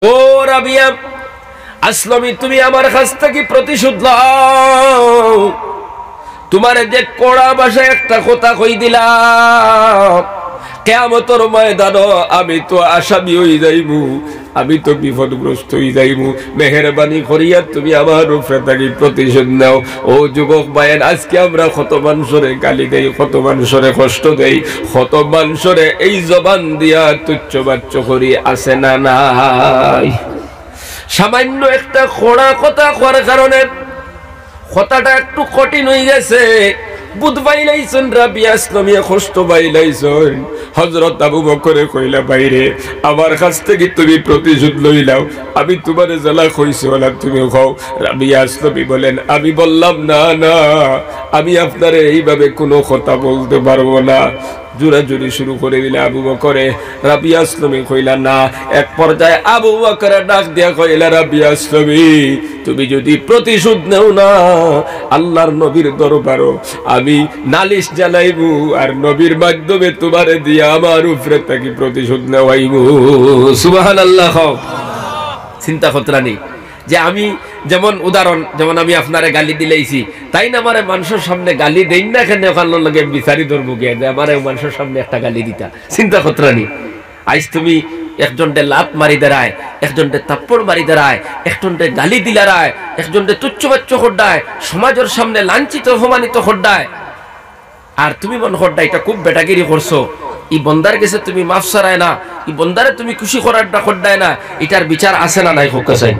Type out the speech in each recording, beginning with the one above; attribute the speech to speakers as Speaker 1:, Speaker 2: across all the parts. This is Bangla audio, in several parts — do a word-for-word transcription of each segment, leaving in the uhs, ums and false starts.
Speaker 1: ও রাবিয়া আসলামী, তুমি আমার কাছ থেকে প্রতিশোধ লও। তোমার যে কড়া ভাষায় একটা কথা কই দিলাম, কিয়ামতের ময়দানে আমি তো আসামি হই যাইবো, আমি তো বিপদগ্রস্ত হই যাইবো। মেহেরবানি করিয়া তুমি আমার উপরে থাকি প্রতিশোধ নাও। ও যুবক ভাইয়ের, আজকে আমরা কত মানুষরে গালি দেই, কত মানুষরে কষ্ট দেই, কত মানুষরে এই জবান দিয়া তুচ্ছ বাচ্চ করি, আছে না নাই? সামান্য একটা খোড়া কথা করার কারণে কথাটা একটু কঠিন হয়ে গেছে। বুধ বাইলাইছেন রাবিয়া আসলামিয়া, কষ্ট বাইলাইছেন। হযরত আবু বকরে কইলা, বাইরে আমার কাছ থেকে তুমি প্রতিশোধ লইলাও, আমি তোমার জ্বালা কইছি ওলা তুমি খাও। রাবিয়া আসলামি বলেন, আমি বললাম না না, আমি আপনারে এইভাবে কোনো কথা বলতে পারবো না। জোরাজুরি শুরু করে দিলে আবু বকরে। রাবিয়া আসলামি কইলা না। এক পর্যায়ে আবু বকরে ডাক দিয়া কইলা, রাবিয়া আসলামি, তুমি যদি প্রতিশোধ নেও না, আল্লাহর নবীর দরবারও আমি নালিশ জ্বালাইবো, আর নবীর মাধ্যমে তোমারে দিয়া আমার উপরে থাকি প্রতিশোধ নেওয়াইবো। সুবহানাল্লাহ। চিন্তা করতে নেই যে আমি যেমন উদাহরণ, যেমন আমি আপনারে গালি দিলেইছি, তাই না আমারে মানুষের সামনে গালি দেই না কেন, ওখানে লাগে বিচারি ধর্ম গিয়ে যে আমারে মানুষের সামনে একটা গালি দিতা। চিন্তা করতে নেই। আজ তুমি একজনটে লাত মারি দাঁড়ায়, একজনটে তাপ্পড় মারি দাঁড়ায়, একজনটে গালি দিলারায়, একজনটে তুচ্ছ বাচ্চ হড্ডায়, সমাজের সামনে লাঞ্ছিত অপমানিত হড্ডায়, আর তুমি মন হড্ডা এটা খুব বেটাগিরি করছো। এই বন্দার কাছে তুমি মাফ সারায় না, এই বন্দারে তুমি খুশি করার হড্ডায় না, এটার বিচার আছে না নাই? হোক আছে।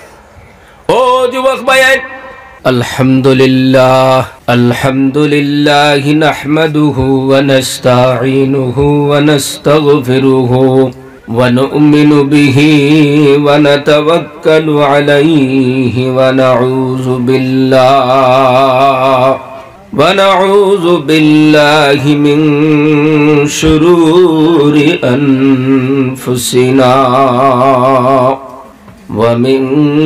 Speaker 1: ও যুবক ভাই, আলহামদুলিল্লাহ আলহামদুলিল্লাহ নাহমাদুহু ওয়া নাস্তাঈনুহু ওয়া নাস্তাগফিরুহু ওয়া নু'মিনু বিহি ওয়া নাতাওয়াক্কালু আলাইহি ওয়া নাউযু বিল্লাহ ওয়া নাউযু বিল্লাহি মিন শুরুরি আনফুসিনা ومن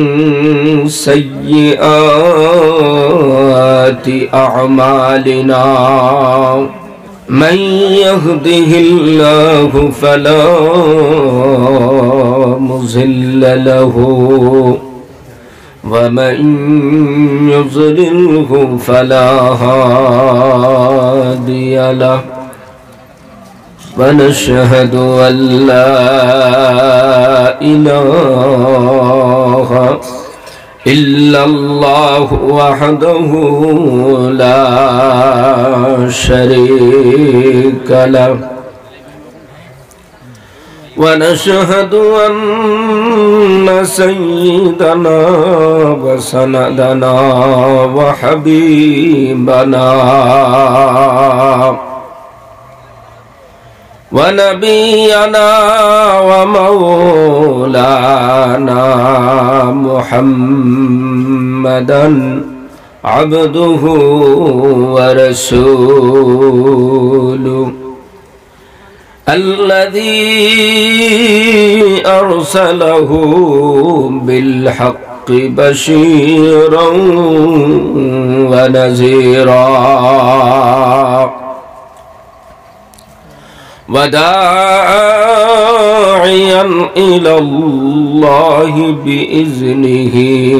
Speaker 1: سيئات أعمالنا من يهده الله فلا مضل له ومن يضلله فلا هادي له ونشهد أن لا إله إلا الله وحده لا شريك له ونشهد أن سيدنا وسندنا وحبيبنا ونبينا ومولانا محمدا عبده ورسوله الذي أرسله بالحق بشيرا ونذيرا وداعيا إلى الله بإذنه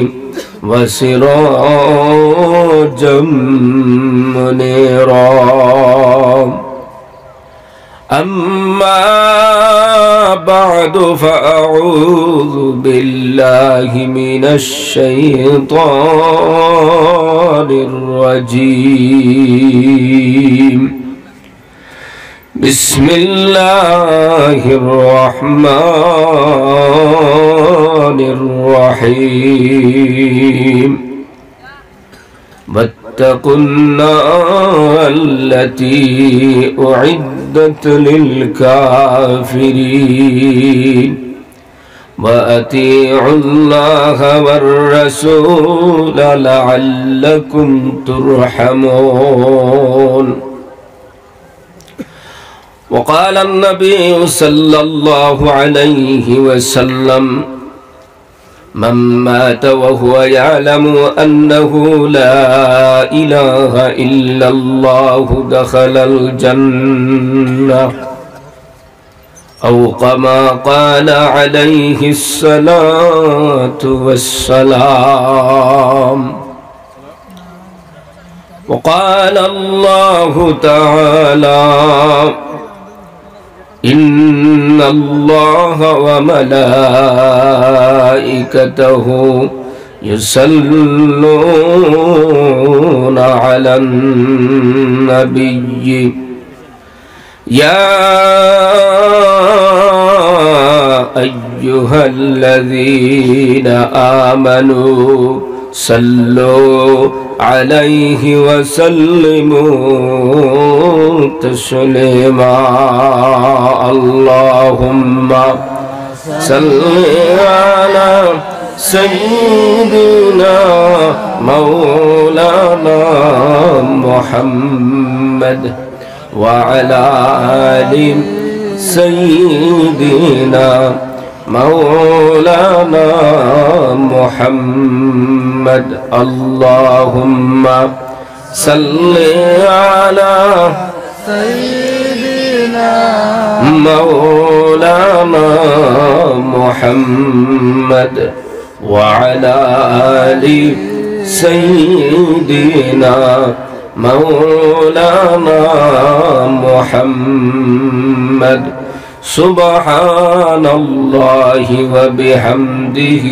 Speaker 1: وسراجا منيرا أما بعد فأعوذ بالله من الشيطان الرجيم بسم الله الرحمن الرحيم واتقوا النار التي أعدت للكافرين وأطيعوا الله والرسول لعلكم ترحمون. وقال النبي صلى الله عليه وسلم من مات وهو يعلم أنه لا إله إلا الله دخل الجنة أو كما قال عليه الصلاة والسلام. وقال الله تعالى: إن الله وملائكته يصلون على النبي يا أيها الذين آمنوا صلوا عليه وسلموا تسليما. اللهم صل على سيدنا مولانا محمد وعلى آل سيدنا مولانا محمد. اللهم صل على سيدنا مولانا محمد وعلى آل سيدنا مولانا محمد. سبحان الله وبحمده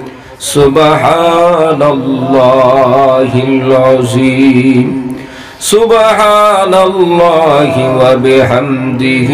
Speaker 1: سبحان الله العظيم. سبحان الله وبحمده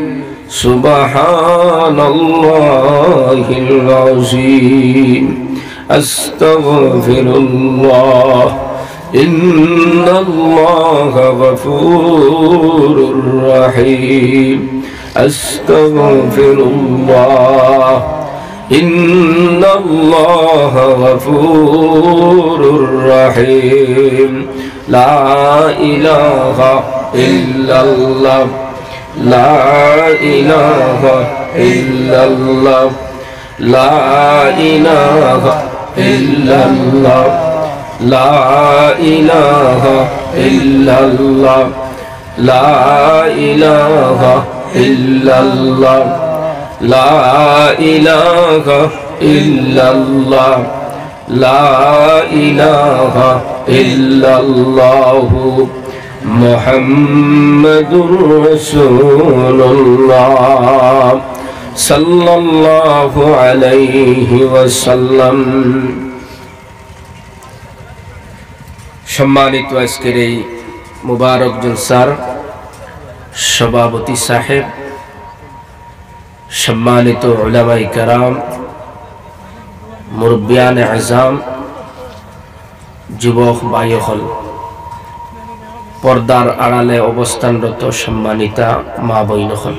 Speaker 1: سبحان الله العظيم. أستغفر الله إن الله غفور رحيم. أستغفر الله إن الله غفور رحيم. لا إله إلا الله لا إله إلا الله لا إله إلا الله لا إله إلا الله لا إله إلا الله لا إله إلا الله لا إله إلا الله محمد رسول الله صلى الله عليه وسلم. সম্মানিত আজকের এই মুবারক জলসার সভাপতি সাহেব, সম্মানিত উলামায়ে কেরাম, মুরব্বিয়ানে আযম, যুবক ভাইসকল, পর্দার আড়ালে অবস্থানরত সম্মানিতা মা বোনসকল,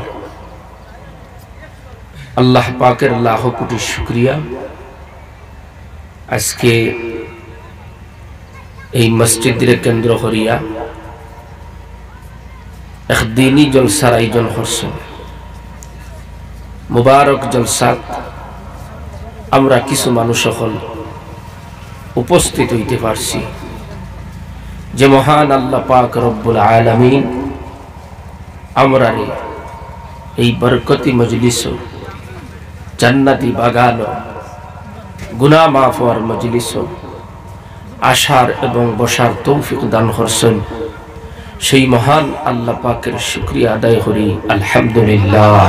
Speaker 1: আল্লাহ পাকের লাখ কোটি শুকরিয়া। আজকে এই মসজিদের কেন্দ্র করিয়া এক দিনী জলসার আয়োজন করছেন। মুবারক জলসাত আমরা কিছু মানুষ সকল উপস্থিত হইতে পারছি, যে মহান আল্লাহ পাক রব্বুল আলামিন আমরা এই বরকতি মজলিস, জান্নাতি বাগান, গুনাহ মাফ হওয়ার মজলিস আসার এবং বসার তৌফিক দান করছেন। সেই মহান আল্লাহ পাকের শুকরিয়া আদায় করি, আলহামদুলিল্লাহ।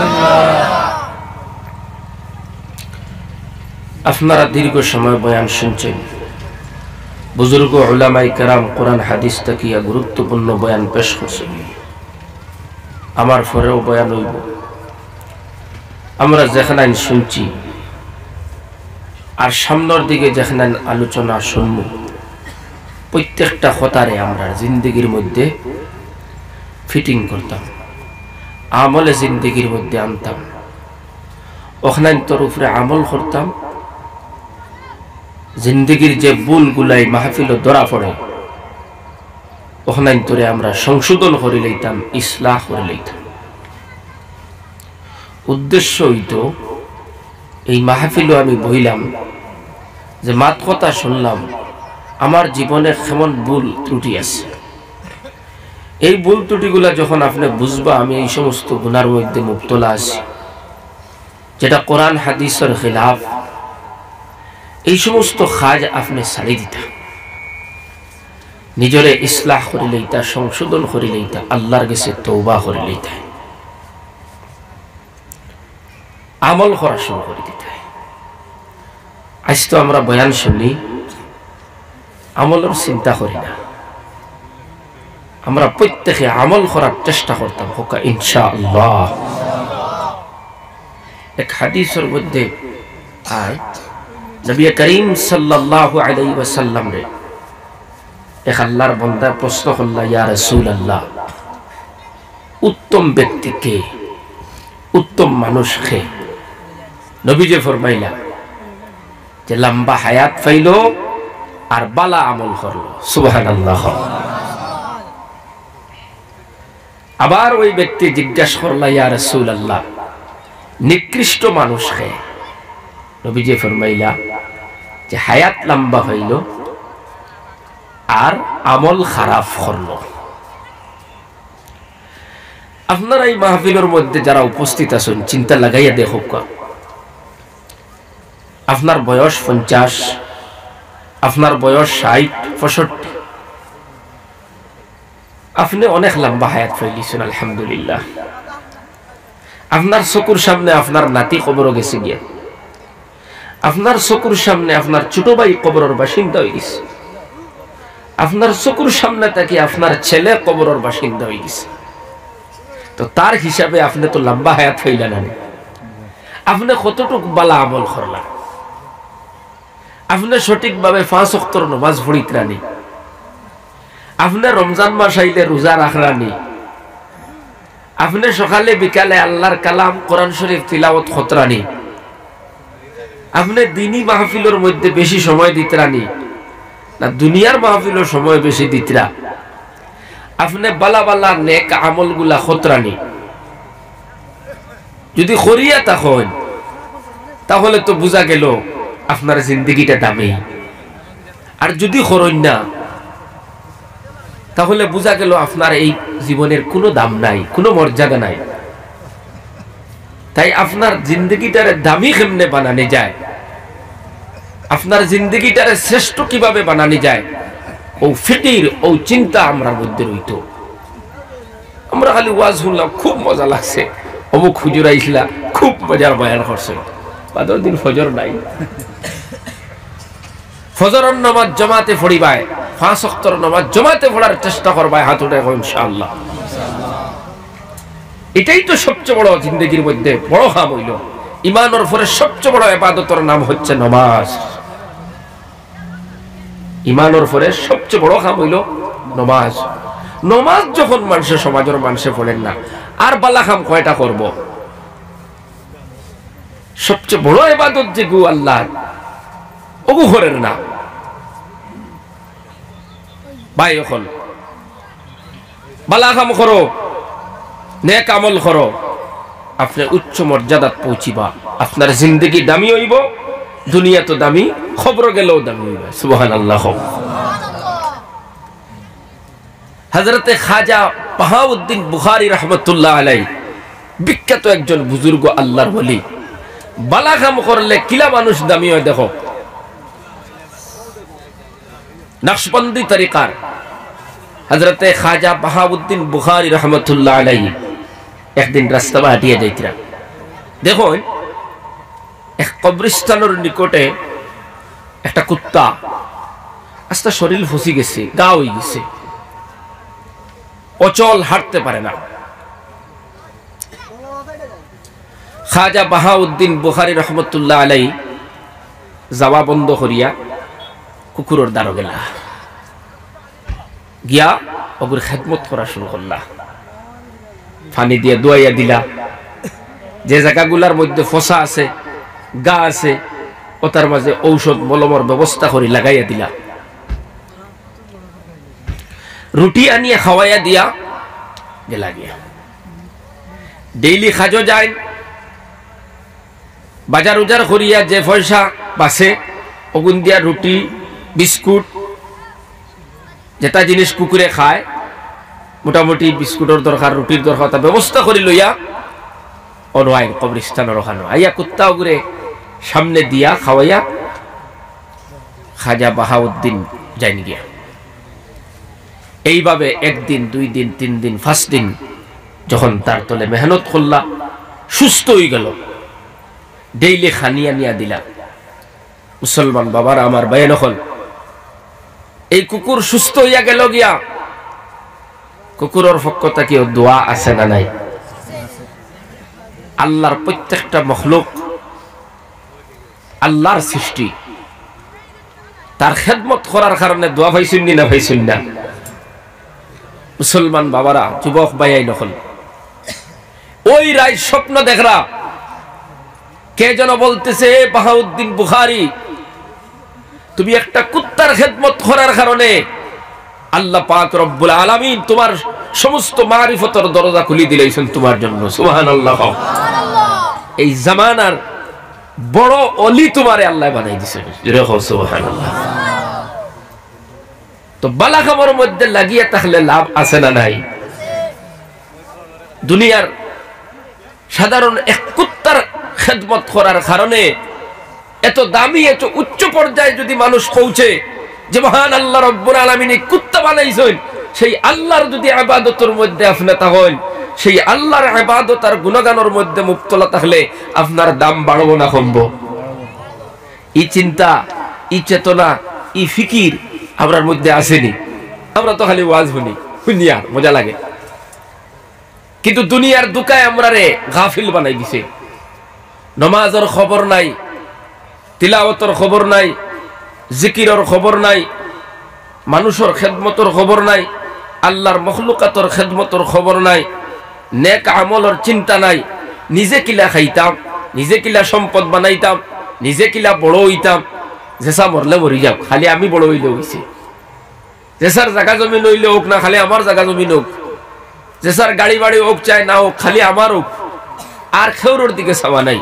Speaker 1: আপনারা দীর্ঘ সময় বয়ান শুনছেন, বুজুর্গ উলামায়ে কেরাম কোরআন হাদিস তাকিয়া গুরুত্বপূর্ণ বয়ান পেশ করছেন। আমার পরেও বয়ান হইব। আমরা যেখানে শুনছি আর সামনের দিকে যেখানে আলোচনা শুনব, প্রত্যেকটা কথারে আমরা জিন্দগির মধ্যে ফিটিং করতাম, আমলে জিন্দগির মধ্যে আনতাম, ওখানে তোর উপরে আমল করতাম। জিন্দগির যে ভুলগুলাই মাহফিল ধরা পড়ে, ওখানে তোরে আমরা সংশোধন করে লইতাম, ইসলাহ করে লইতাম। উদ্দেশ্য হইতো এই মাহফিলও আমি বইলাম যে মাত কথা শুনলাম, আমার জীবনে কেমন ভুল ত্রুটি আছে, এই ভুল ত্রুটিগুলা যখন আপনি বুঝবা আমি এই সমস্ত গুনার মধ্যে মুবতলা আছি, যেটা কোরআন হাদিসের খিলাফ, এই সমস্ত কাজ আপনি ছাড়ি দিতা, নিজরে ইসলাহ করে লইতা, সংশোধন করে লইতা, আল্লাহর কাছে তওবা করে লইতা, আমল করা শুরু করে দিতে। আজ তো আমরা বয়ান শুনি, আমলের চিন্তা করি না। আমরা প্রত্যেকে আমল করার চেষ্টা করতাম হোকা ইনশাআল্লাহ। এক হাদিসের মধ্যে আয় নবী করিম সাল্লাল্লাহু আলাইহি ওয়াসাল্লাম রে এক আল্লাহর বান্দা প্রশ্ন করল, ইয়া রাসূলুল্লাহ, উত্তম ব্যক্তি কে, উত্তম মানুষ কে? নবীজি ফরমাইলা যে লম্বা হায়াত পাইল আর বালা আমল করলো। সুবহানাল্লাহ। আবার ওই ব্যক্তি জিজ্ঞাসা করলা, ইয়া রাসূলুল্লাহ, নিকৃষ্ট মানুষ কে? নবীজি ফরমাইলা যে হায়াত লম্বা হইল আর আমল খারাপ করলো। আপনারা এই মাহফিলের মধ্যে যারা উপস্থিত আছেন চিন্তা লাগাইয়া দেখো, আপনার বয়স পঞ্চাশ, আপনার বয়স ষাট পঁয়ষট্টি, আপনি অনেক লম্বা হায়াত পাইলিছেন আলহামদুলিল্লাহ। আপনার চকুর সামনে আপনার নাতি কবর গেছে গিয়া, আপনার চকুর সামনে আপনার ছোট ভাই কবরের বাসিন্দা হয়ে গেছে, আপনার চকুর সামনে থেকে আপনার ছেলে কবরের বাসিন্দা হয়ে গেছে। তো তার হিসাবে আপনি তো লম্বা হায়াত হইলেন না। আপনি কতটুকু বালা আমল করলেন? আপনি সঠিকভাবে পাঁচ ওয়াক্তের নামাজ পড়িতরানি, আপনি রমজান মাস আইলে রোজা রাখরানি, আপনি সকালে বিকালে আল্লাহর কালাম কোরআন শরীফ তিলাওয়াত খতরানি, আপনি দিনী মাহফিলের মধ্যে বেশি সময় দিতরানি না দুনিয়ার মাহফিলের সময় বেশি দিতরা? আপনি বালা বালা নেক আমলগুলা খতরানি যদি করিয়া তখন, তাহলে তো বোঝা গেল আপনার জিন্দগিটা দামি। আর যদি করেন না, তাহলে বোঝা গেল আপনার এই জীবনের কোনো দাম নাই, কোনো মর্যাদা নাই। তাই আপনার জিন্দগিটারে দামি কেমনে বানানো যায়, আপনার জিন্দগিটারে শ্রেষ্ঠ কিভাবে বানানো যায়, ও ফিকির ও চিন্তা আমরা মধ্যে রইত। আমরা খালি ওয়াজ শুনলাম, খুব মজা লাগছে, অমুক হুজুর আইসলা, খুব মজার বয়ান করছে, বাদর দিন ফজর নাই। ফজরের নামাজ জমাতে পড়িবাই, পাঁচ ওয়াক্তের নামাজ জমাতে পড়ার চেষ্টা করবাই, হাত উঠে ইনশাআল্লাহ। এটাই তো সবচেয়ে বড় জিন্দগির মধ্যে বড় কাম হইল। ইমানের পরে সবচেয়ে বড় ইবাদতের নাম হচ্ছে নামাজ। ইমানের পরে সবচেয়ে বড় কাম হইল নামাজ। নামাজ যখন মানুষের সমাজের মানুষে পড়েন না, আর বালা কাম কয়টা করব? সবচেয়ে বড় ইবাদত যে গু আল্লাহ, ওগু করেন না ভাই। এখন বালা কাম করো, নেক আমল করো, আপনি উচ্চ মর্যাদাত পৌঁছিবা, আপনার জিন্দগি দামি হইব, দুনিয়া তো দামি, খবর গেলেও দামি হইবে। সুবহানাল্লাহ। হযরতে খাজা বাহাউদ্দিন বুখারী রাহমাতুল্লাহ আলাইহি বিখ্যাত একজন বুজুর্গ আল্লাহর ওলি। বালা কাম করলে কিলা মানুষ দামি হয় দেখো। নকশবন্দি তরিকার হযরতে খাজা বাহাউদ্দিন বুখারী রাহমাতুল্লাহ আলাইহি একদিন রাস্তা হাঁটিয়ে যাইতিরা, দেখুন এক কবরস্থানের নিকটে একটা কুত্তা আস্তে শরীর ফসি গেছে, গা হয়ে গেছে, অচল, হাঁটতে পারে না। খাজা বাহাউদ্দিন বুখারী রহমতুল্লাহ আলাইহি যাওয়া বন্ধ করিয়া কুকুরের দ্বারা গেলা, গিয়া ওগুর খেদমত করা শুরু করলা, পানি দিয়ে দোয়াইয়া দিলা, যে জায়গাগুলার মধ্যে ফসা আছে, গা আছে, ও তার মাঝে ঔষধ মলমর ব্যবস্থা করে লাগাইয়া দিলা, রুটি আনিয়া খাওয়াইয়া দিয়া গেলা গিয়া। ডেইলি খাজো যায়, বাজার উজার করিয়া যে পয়সা বাসে ওগুন দিয়া রুটি বিস্কুট যেটা জিনিস কুকুরে খায় মোটামুটি বিস্কুটের দরকার, রুটির দরকার, তা ব্যবস্থা করি লইয়া অনওয়াইন কবরস্থানের ওখানে আইয়া কুত্তা ঘুরে সামনে দিয়া খাওয়াইয়া খাজা বাহাউদ্দিন যাইনি গিয়া। এইভাবে একদিন, দুই দিন, তিন দিন, পাঁচ দিন যখন তার তলে মেহনত করলা, সুস্থ হয়ে গেল, ডেইলি খানিয়া নিয়া দিলা। মুসলমান বাবার আমার ভাই নকল, এই কুকুর সুস্থ হইয়া গেল গিয়া, কুকুরের পক্ষ থেকে দোয়া আছে না নাই? আল্লাহর প্রত্যেকটা মখলুক আল্লাহর সৃষ্টি, তার খেদমত করার কারণে দোয়া পাইছেন না পাইছেন না? মুসলমান বাবারা, যুবক ভাইয়াই নকল, ওই রায় স্বপ্ন দেখরা কে যেন বলতেছে, বাহাউদ্দিন বুখারী, তুমি একটা কুত্তার খেদমত করার কারণে আল্লাহ পাক রব্বুল আলামিন তোমার সমস্ত মারিফতের দরজা খুলে দিলেছেন তোমার জন্য। সুবহানাল্লাহ। এই জামানার বড় অলি তোমারে আল্লাহ বানাই দিয়েছে। সুবহানাল্লাহ। তো বালা খবর মধ্যে লাগিয়ে থাকলে লাভ আছে না নাই? দুনিয়ার সাধারণ এক কুত্তার খেদমত করার কারণে এত দামি, এত উচ্চ পর্যায়ে যদি মানুষ পৌঁছে, যে মহান আল্লাহ রব্বুল আলামিন কুত্তা বানাইছেন, সেই আল্লাহর যদি ইবাদতের মধ্যে আপনি থাকেন, সেই আল্লাহর ইবাদত আর গুণগানের মধ্যে মুবতলা থাকলে আপনার দাম বাড়বো না কমবো? এই চিন্তা, এই চেতনা, এই ফিকির আমরার মধ্যে আসেনি। আমরা তো খালি ওয়াজ শুনি, শুনিয়া মজা লাগে, কিন্তু দুনিয়ার দুকায় আমরা রে গাফিল বানাই দিছে। নমাজের খবর নাই, তিলাওয়াতের খবর নাই, জিকিরের খবর নাই, মানুষের খেদমতের খবর নাই, আল্লাহর মখলুকাতের খেদমতের খবর নাই, নেক আমলের চিন্তা নাই। নিজে কিলা খাইতাম, নিজে কিলা সম্পদ বানাইতাম, নিজে কিলা বড় হইতাম, যেসা মরলে মরি যাও, খালি আমি বড় হইলে হইছে। যেসার জায়গা জমি নইলে হোক না, খালি আমার জায়গা জমি হোক। যেসার গাড়ি বাড়ি হোক চাই না হোক, খালি আমার হোক, আর খেউরের দিকে চাওয়া নাই।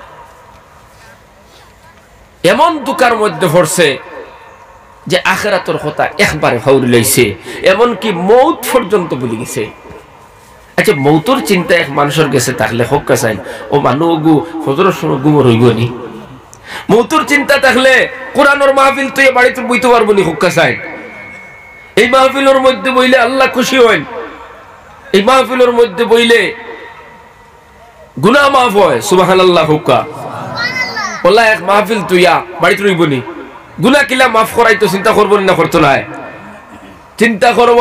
Speaker 1: এমন দুকার মধ্যে পড়ছে যে আখিরাতের কথা একবারে ফাউরি লইছে, এমনকি মৌত পর্যন্ত ভুলে গেছে। আচ্ছা, মৌতর চিন্তা এক মানুষের গেছে থাকলে হোক চাই, ও মানুষ গু ফজরের সময় গুমর হইব নি? মৌতর চিন্তা থাকলে কোরআনের মাহফিল তুই বাড়িতে বইতে পারবো নি? হোক চাই এই মাহফিলের মধ্যে বইলে আল্লাহ খুশি হন, এই মাহফিলের মধ্যে বইলে গুনাহ মাফ হয়। সুবহানাল্লাহ। হুক্কা বললা এক মাহফিল তুইয়া বাড়িতে রইব নি? গুনাহ কিলা মাফ করাই তো চিন্তা করবো না? করতো না? চিন্তা করব,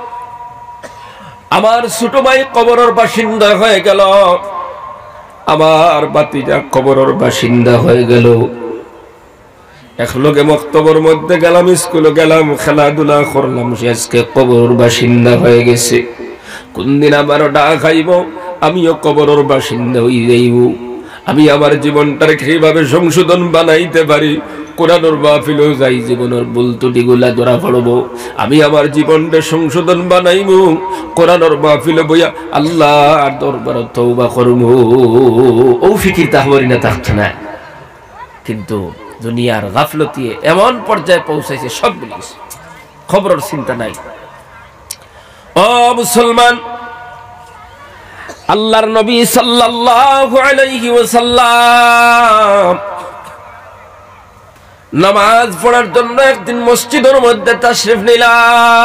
Speaker 1: আমার ছোট ভাই কবরের বাসিন্দা হয়ে গেল, আমার বাতিজা কবরের বাসিন্দা হয়ে গেল, একলগে মক্তবর মধ্যে গেলাম, স্কুলে গেলাম, খেলাধুলা করলাম, সে আজকে কবরের বাসিন্দা হয়ে গেছে। কোন দিন আমারও ডাক খাইব, আমিও কবরের বাসিন্দা হয়ে যাইব। আমি আমার জীবনটাকে কিভাবে সংশোধন বানাইতে পারি, কোরআনের মাহফিলেও যাই, জীবনের ভুল ত্রুটিগুলা ধরা পড়ব, আমি আমার জীবনটা সংশোধন বানাইব, কোরআনের মাহফিলে বইয়া আল্লাহর দরবারে তওবা করব। ও ফিকির তাহবরি না থাকতো না। কিন্তু দুনিয়ার গাফলতি এমন পর্যায়ে পৌঁছাইছে, সব বলিস খবরের চিন্তা নাই। ও মুসলমান, আল্লাহর নবী সাল্লাল্লাহু আলাইহি ওয়াসাল্লাম নামাজ পড়ার জন্য একদিন মসজিদের মধ্যে তাশরিফ নিলা।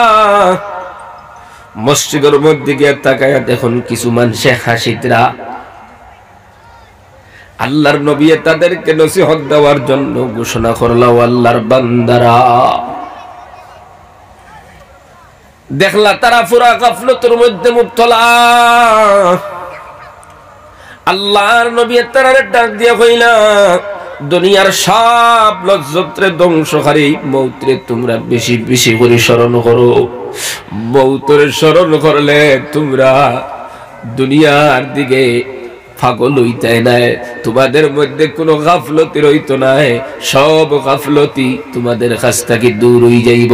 Speaker 1: মসজিদের মধ্যে গিয়ে তাকায়া দেখুন কিছু মানুষ হাসিতরা আল্লাহর নবী তাদেরকে নসিহত দেওয়ার জন্য ঘোষণা করলো, আল্লাহর বান্দারা, দেখলা তারা পুরা গাফলতের মধ্যে মুবতলা। আল্লাহর নবী তারারে ডাক দিয়া কইলা, দুনিয়ার সব লজ্জতরে ধ্বংসকারী মৌতরে তোমরা বেশি বেশি করে স্মরণ করো। মৌতরে স্মরণ করলে তোমরা দুনিয়ার দিকে পাগল হইতে নাই, তোমাদের মধ্যে কোনো গাফলতি রইতো নাই, সব গাফলতি তোমাদের কাছ থেকে দূর হয়ে যাইব।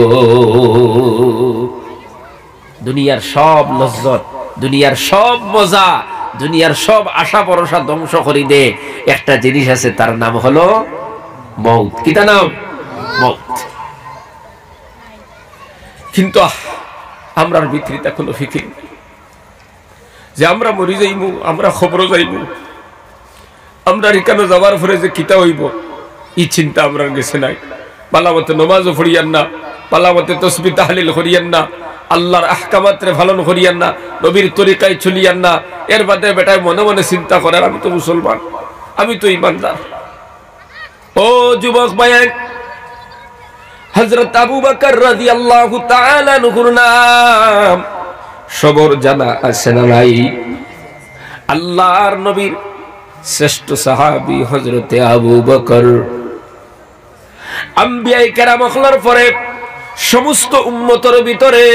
Speaker 1: দুনিয়ার সব লজ্জত, দুনিয়ার সব মজা, দুনিয়ার সব আশা ভরসা ধ্বংস করে দে একটা জিনিস আছে, তার নাম হলো মৌত। কি তার নাম? মৌত। কিন্তু আমরার ভিতরিতে কোনো ফিকির নাই যে আমরা মরি যাইমু, আমরা খবর যাইমু, আমরা এখানে যাওয়ার পরে যে কিতা হইব এই চিন্তা আমরার গেছে নাই। পালামতে নমাজও পড়িয়ান না, পালামতে তসবিহ তাহলিল করিয়ান না, আল্লাহর আহকামাতরে পালন করিয়ান না, নবীর তরিকায় চলিয়ান না। এর বাদে বেটায় মনে মনে চিন্তা করেন আমি তো মুসলমান, আমি তো ইমানদার। ও যুবক ভাই, হযরত আবু বকর রাদিয়াল্লাহু তাআলা আনহুর নাম সবর জানা আছে না নাই? আল্লাহর নবীর শ্রেষ্ঠ সাহাবী হযরত আবু বকর। আম্বিয়ায়ে কেরাম হওয়ার পরে সমস্ত উম্মতের ভিতরে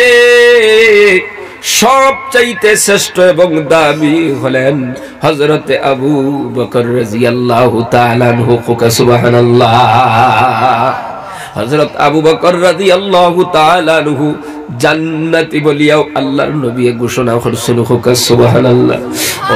Speaker 1: সবচাইতে শ্রেষ্ঠ এবং দামি হলেন হযরত আবু বকর রাদিয়াল্লাহু তাআলা আনহু। সুবহানাল্লাহ। হযরত আবু বকর রাদিয়াল্লাহু তাআলা আনহু জান্নাতি বলিয়াও আল্লাহর নবী ঘোষণা করেছেন। সুবহানাল্লাহ। ও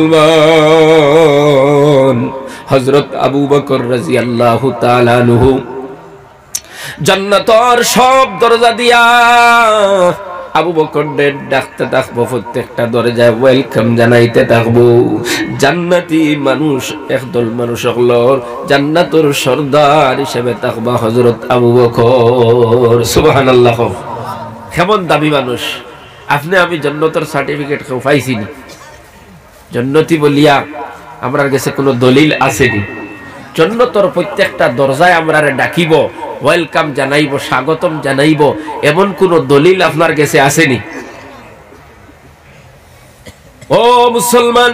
Speaker 1: মুসলমান, হযরত আবু বকর রাদিয়াল্লাহু তাআলা আনহু জান্নাতের সব দরজা দিয়া আবু বকরদের ডাকতে থাকবো, প্রত্যেকটা দরজায় ওয়েলকাম জানাইতে থাকবো। জান্নাতি মানুষ একদল মানুষ হলো জান্নাতের সর্দার হিসেবে থাকবা হযরত আবু বকর। সুবহানাল্লাহ। কেমন দামি মানুষ! আপনি আমি জান্নাতের সার্টিফিকেট কেউ পাইছি না, জান্নাতি বলিয়া আমরার কাছে কোনো দলিল আসেনি। জান্নাতের প্রত্যেকটা দরজায় আমরা ডাকিব, ওয়েলকাম জানাইব, স্বাগতম জানাইব, এমন কোন দলিল আপনার কাছে আসেনি? ও মুসলমান,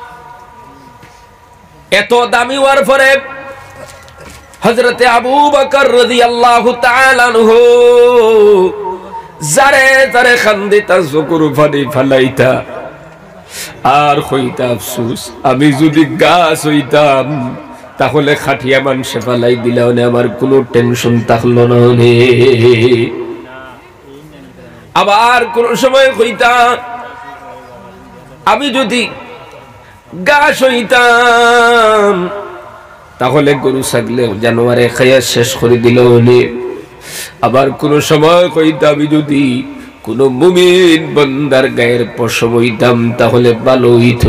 Speaker 1: এত দামি হওয়ার পরে হযরত আবু বকর রাদিয়াল্লাহু তাআলা আনহু যারে যারে খান্দিতা চকুর পানি ফালাইতা আর কইতা আফসোস আমি যদি গাছ হইতাম তাহলে খাটিয়া মানুষে ফালাই দিলাও না, আমার কোনো টেনশন থাকলো না। আবার কোন সময় কইতা আমি যদি গাছ হইতাম তাহলে গরু ছাগলে জানোয়ারে খাইয়া শেষ করে দিল। আবার কোন সময় কইতা আমি যদি কোন মুমিন বান্দার গায়ের পশম হইতাম তাহলে ভালো হইতো।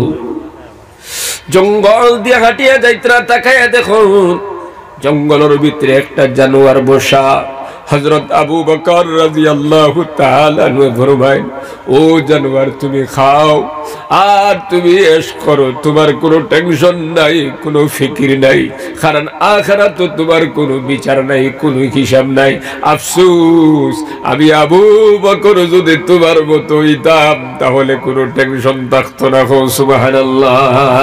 Speaker 1: জঙ্গল দিয়ে হাঁটিয়া যাইত্রা তাকাইয়া দেখুন জঙ্গলের ভিতরে একটা জানোয়ার বসা। হযরত আবু বকর রাদিয়াল্লাহু তাআলা আনহু ফরমায়, ও জানোয়ার তুমি খাও আর তুমি এশ করো, তোমার কোনো টেনশন নাই, কোনো ফিকির নাই, কারণ আখিরাতে তোমার কোনো বিচার নাই, কোনো হিসাব নাই। আফসোস আমি আবু বকর যদি তোমার মতো হইতাম তাহলে কোনো টেনশন থাকতো না। সুবহানাল্লাহ।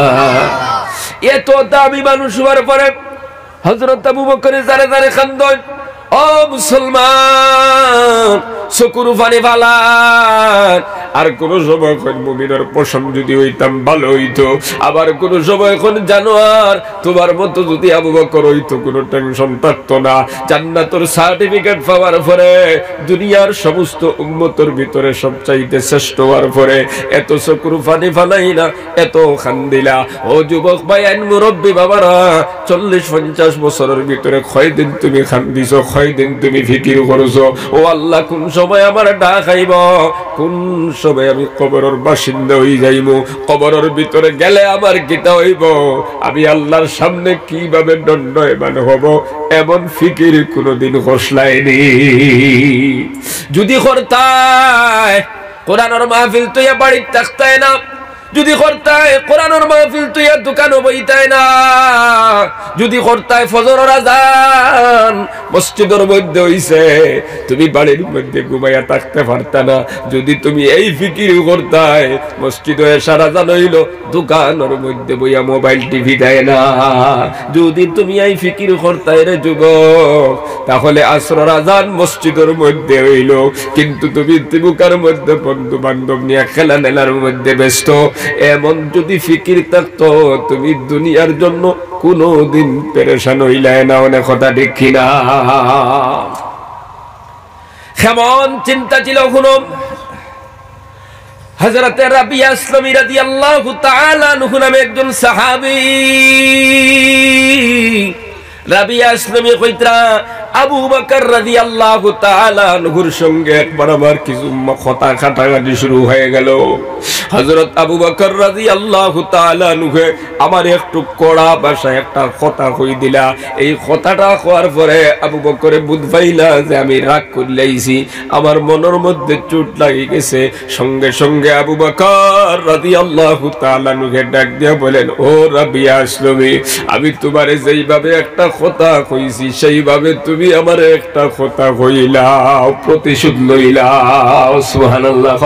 Speaker 1: এত দামি মানুষ হওয়ার পরে হযরত আবু বকরের যারে যারে খান্দন। ও মুসলমান, চকুর পানি ফালান। আর কোন সময় মুমিনের পশম যদি হইতাম ভালো হইতো, আবার কোন সময় জানোয়ার তোমার মতো যদি আবু বকর হইতো কোনো টেনশন থাকতো না। জান্নাতের সার্টিফিকেট পাওয়ার পরে দুনিয়ার সমস্ত উম্মতের ভিতরে সবচাইতে শ্রেষ্ঠ হওয়ার পরে এত চকুর পানি ফালাই না, এত খান্দিলা। ও যুবক ভাই, আইন মুরব্বী বাবারা, চল্লিশ পঞ্চাশ বছরের ভিতরে কয়দিন তুমি খান্দিছ, কয়দিন তুমি ফিকির করছো ও আল্লাহ কোন সময় আমার ডাক আইব, কোন সময় আমি কবরের বাসিন্দা হয়ে যাইব, কবরের ভিতরে গেলে আমার কিতা হইব, আমি আল্লাহর সামনে কিভাবে দণ্ডায়মান হব, এমন ফিকির কোনদিন ঘোষলায়নি। যদি করতায় কোরআনের মাহফিল তুইয়া বাড়ির থাকতায় না, যদি করতায় কোরআনের মাহফিল তুইয়া দোকানও বইতায় না, যদি করতায় ফজরের আযান মসজিদের মধ্যে হইছে তুমি বাড়ির মধ্যে ঘুমাইয়া থাকতে পারতা না, যদি তুমি এই ফিকির করতায় মসজিদে এশার আযান হইল দোকানের মধ্যে বইয়া মোবাইল টিভি দেয় না, যদি তুমি এই ফিকির করতায় রে যুবক, তাহলে আসরের আযান মসজিদের মধ্যে হইল কিন্তু তুমি তিবুকার মধ্যে বন্ধু বান্ধব নিয়ে খেলা মেলার মধ্যে ব্যস্ত। এমন যদি ফিকির থাকতো তুমি দুনিয়ার জন্য কোনদিন পেরেশান হইলে না। অনেক কথা ঠিক কিনা? কেমন চিন্তা ছিল শুনো। হযরতে রাবিয়া আসলামী রাদিয়াল্লাহু তাআলা আনহু নামে একজন সাহাবী। রাবিয়া আসলামী কইত্রা আবু বকর রাদিয়াল্লাহু তাআলা আনহুর সঙ্গে একবার আমার কিছু কথা কাটাকাটি শুরু হয়ে গেল। হযরত আবু বকর রাদিয়াল্লাহু তাআলা আনহু আমার একটু কড়া ভাষায় একটা কথা কই দিলা। এই কথাটা কওয়ার পরে আবু বকরে বুঝ পাইলা যে আমি রাগ করলাইছি, আমার মনের মধ্যে চোট লাগি গেছে। সঙ্গে সঙ্গে আবু বকর রাদিয়াল্লাহু তাআলা আনহু ডাক দিয়া বলেন, ও রাবিয়া আসলামী, আমি তোমারে যেইভাবে একটা কথা কইছি সেইভাবে তুমি আমারে একটা কথা কইলাও, প্রতিশোধ লইলাও। সুবহানাল্লাহ।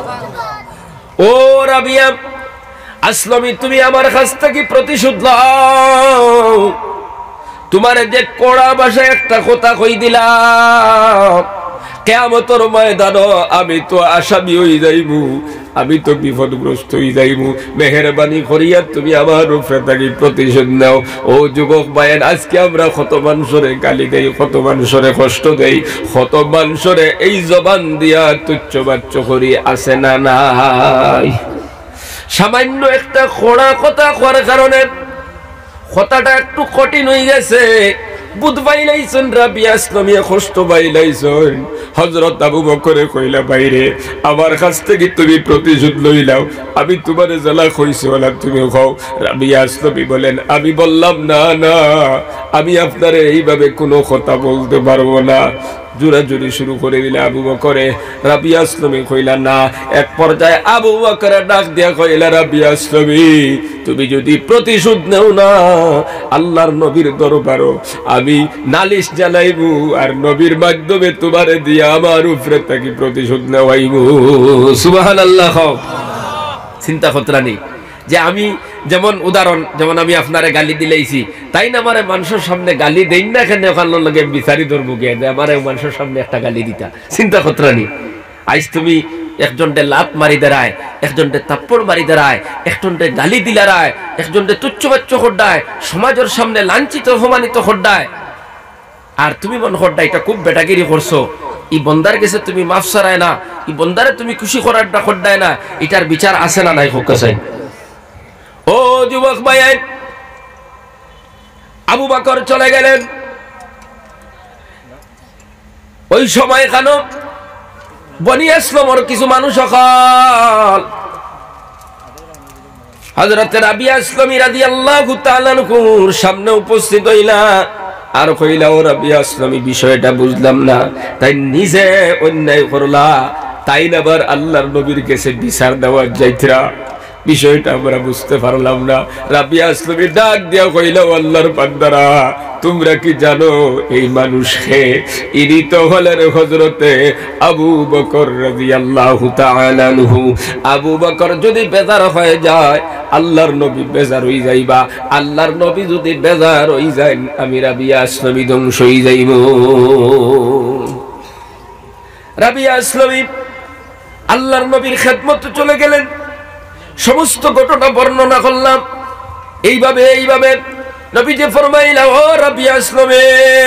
Speaker 1: ও রাবিয়া আসলামী, তুমি আমার কাছ থেকে প্রতিশোধ লও। তোমারে যে কড়া ভাষায় একটা কথা কই দিলাম, কিয়ামতের ময়দানে আমি তো আসামি হই যাইবো, আমি তো বিপদগ্রস্ত হই যাইবো। মেহেরবানি করিয়া তুমি আমার উপরে থাকি প্রতিশোধ নাও। ও যুবক ভাইয়ের, আজকে আমরা কত মানুষরে গালি দেই, কত মানুষরে কষ্ট দেই, কত মানুষরে এই জবান দিয়া তুচ্ছ বাচ্চ করি, আছে না নাই? সামান্য একটা খোড়া কথা করার কারণে কথাটা একটু কঠিন হয়ে গেছে। বুধ বাইলাইছেন রাবিয়া আসলামী, কষ্ট বাইলাইছেন। হযরত আবু বকরে কইলা, বাইরে আমার কাছ থেকে তুমি প্রতিশোধ লইলাও, আমি তোমারে জ্বালা কইছি ওলা তুমি খাও। রাবিয়া আসলামী বলেন, আমি বললাম না না, আমি আপনারে এইভাবে কোনো কথা বলতে পারবো না। জোরাজুরি শুরু করে দিলে আবু বকরে। রাবিয়া আসলামী কইলা না। এক পর্যায়ে আবু বকরে ডাক দিয়া কইলা, রাবিয়া আসলামী, তুমি যদি প্রতিশোধ নেও না, আল্লাহর নবীর দরবারও আমি নালিশ জানাইবো, আর নবীর মাধ্যমে তোমারে দিয়া আমার উপরে থাকি প্রতিশোধ নেওয়াইবো। সুবহানাল্লাহ। চিন্তা খতরা নেই যে আমি যেমন উদাহরণ, যেমন আমি আপনারে গালি দিলাইছি, তাই না আমারে মানুষের সামনে গালি দেই না, কেন ওখানে লগে বিচারি ধরবো গিয়ে যে আমারে মানুষের সামনে একটা গালি দিতা। চিন্তা খতরা নেই। আজ তুমি একজনটে লাত মারি দাঁড়ায়, একজনটে তাপ্পড় মারি দাঁড়ায়, একজনটে গালি দিলারায়, একজনটে তুচ্ছ বাচ্চ হড্ডায়, সমাজের সামনে লাঞ্ছিত অপমানিত হড্ডায়, আর তুমি মনে হড্ডা এটা খুব বেটাগিরি করছো, ই বন্দার গেছে তুমি মাফ সারায় না, ই বন্দারে তুমি খুশি করার হড্ডায় না, এটার বিচার আছে না নাই? হোক কাছে। ও যুবক ভাই, আবু বকর চলে গেলেন। ওই সময় কেন বনি আসলামের কিছু মানুষ সকল হযরত রাবিয়া আসলামী রাদিয়াল্লাহু তাআলা আনহুর সামনে উপস্থিত হইলা, আর কইলা, ও রাবিয়া আসলামী, বিষয়টা বুঝলাম না, তাই নিজে অন্যায় করলা, তাই না আবার আল্লাহর নবীর কাছে বিচার দেওয়ার যাইতরা, বিষয়টা আমরা বুঝতে পারলাম না। রাবিয়া আসলামী ডাক দিয়া কইলা, আল্লাহর বান্দারা, তোমরা কি জানো এই মানুষকে? ইনি তো হলেন হযরতে আবু বকর রাদিয়াল্লাহু তাআলা আনহু। আবু বকর যদি বেজার হয়ে যায়, আল্লাহর নবী বেজার হয়ে যাইবা, আল্লাহর নবী যদি বেজার হয়ে যায়, আমি রাবিয়া আসলামী ধ্বংস হয়ে যাইব। রাবিয়া আসলামী আল্লাহর নবীর খেদমতে চলে গেলেন। সমস্ত ঘটনা বর্ণনা করলাম। এইভাবে এইভাবে নবী যে ফরমাইলা, ও রাবিয়া আসলামী,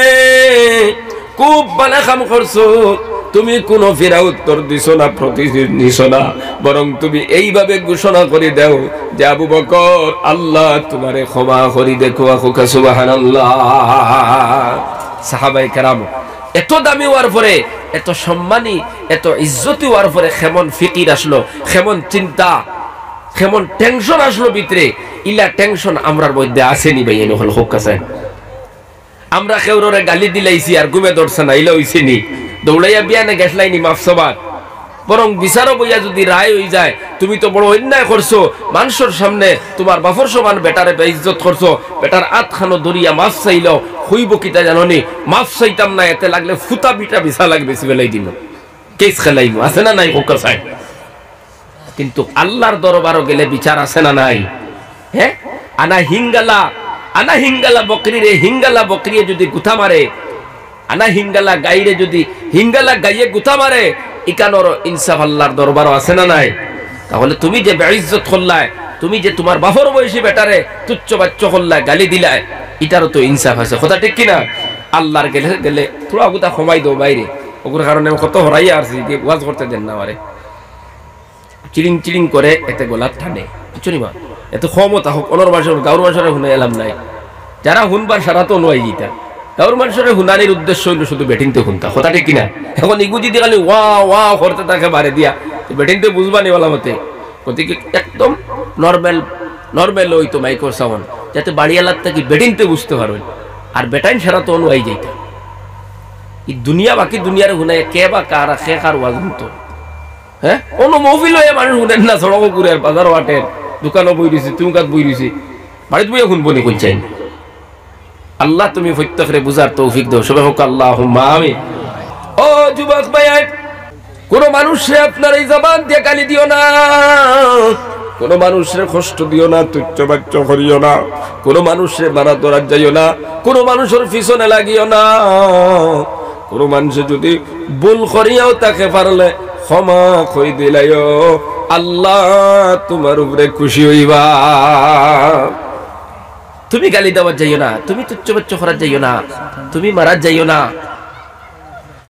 Speaker 1: খুব ভালো কাম করছো, তুমি কোনো ফেরা উত্তর দিছো না, প্রতিশোধ নিছো না, বরং তুমি এইভাবে ঘোষণা করে দাও যে আবু বকর, আল্লাহ তোমারে ক্ষমা করি দেখো। সুবহানাল্লাহ। সাহাবায়ে কেরাম এত দামি হওয়ার পরে, এত সম্মানী, এত ইজ্জতি হওয়ার পরে কেমন ফিকির আসলো, কেমন চিন্তা, কেমন টেনশন আসলো ভিতরে। ইলা টেনশন আমরার মধ্যে আসেনি ভাই? এনে হল হোক কাছে আমরা কেউরে গালি দিলাইছি আর ঘুমে ধরছে না, ইলা হইছে নি? দৌড়াইয়া বিয়ানে গেছলাইনি মাফসবাদ, বরং বিচারও বইয়া যদি রায় হয়ে যায়, তুমি তো বড় অন্যায় করছো, মানুষের সামনে তোমার বাফর সমান বেটারে বেইজ্জত করছো, বেটার আত খানো দরিয়া মাফ চাইল, হইব কিতা জাননি? মাফ চাইতাম না, এতে লাগলে ফুতা বিটা বিছা লাগবে, বেলাই দিন কেস খেলাইব, আছে না নাই? হোক কাছে। কিন্তু আল্লাহর দরবারও গেলে বিচার আছে না নাই? হ্যাঁ, আনা হিঙ্গালা, আনা হিঙ্গালা বকরি রে, হিঙ্গালা বকরি যদি গুথা মারে, আনা হিঙ্গালা গাইরে যদি হিঙ্গালা গাইয়ে গুথা মারে, ইকানোর ইনসাফ আল্লাহর দরবারও আছে না নাই? তাহলে তুমি যে বেইজ্জত করলায়, তুমি যে তোমার বাফর বয়সী বেটারে তুচ্ছ বাচ্চ করলায়, গালি দিলায়, এটারও তো ইনসাফ আছে। কথা ঠিক কিনা? আল্লাহর গেলে গেলে পুরা গুতা কমাই দাও বাইরে, ওগুলোর কারণে কত হরাইয়া আসছি, ওয়াজ করতে দেন না আমারে, চিরিং চিরিং করে এতে গোলাপ ঠানে কিছু নিবা, এত ক্ষমতা হোক অনর মাসের গাউর মাসের হুনে এলাম নাই, যারা হুনবার সারা তো নয় গীতা গাঁর মানুষের হুনানির উদ্দেশ্য হইল শুধু বেটিনতে শুনতা কথা ঠিক কিনা এখন ইগু যদি খালি ওয়া ওয়া করতে তাকে বাড়ে দিয়া বেটিনতে বুঝবানি বলা মতে গতিকে একদম নর্মাল নর্মাল হইতো মাইক্রো সাউন্ড যাতে বাড়িয়ালার থেকে বেটিনতে বুঝতে পারবেন আর বেটাইন সারা তো অনুয়াই যাইতা এই দুনিয়া বাকি দুনিয়ার হুনাই কে বা কার খে কার ওয়াজ শুনতো হ্যাঁ কোনো মহফিল হয়ে মানুষ শুনেন না সড়ক ঘুরে বাজার হাটের দোকানও বই দিছি তুমি কাজ বই দিছি বাড়িতে বইয়া শুনবো নি কোন চাই আল্লাহ তুমি প্রত্যেকরে বুঝার তৌফিক দাও সবাই হোক আল্লাহুম্মা আমিন। ও যুবক ভাই কোন মানুষে আপনার এই জবান দিয়ে গালি দিও না, কোন মানুষের কষ্ট দিও না, তুচ্ছ বাচ্চ করিও না, কোন মানুষের মারা ধরা যাইও না, কোন মানুষের পিছনে লাগিও না। কোন মানুষে যদি ভুল করিয়াও তাকে পারলে ক্ষমা কই দিলাইও, আল্লাহ তোমার উপরে খুশি হইবা। তুমি গালি দেওয়ার যাইও না, তুমি তুচ্ছ বাচ্চ করার যাইও না, তুমি মারা যাইও না।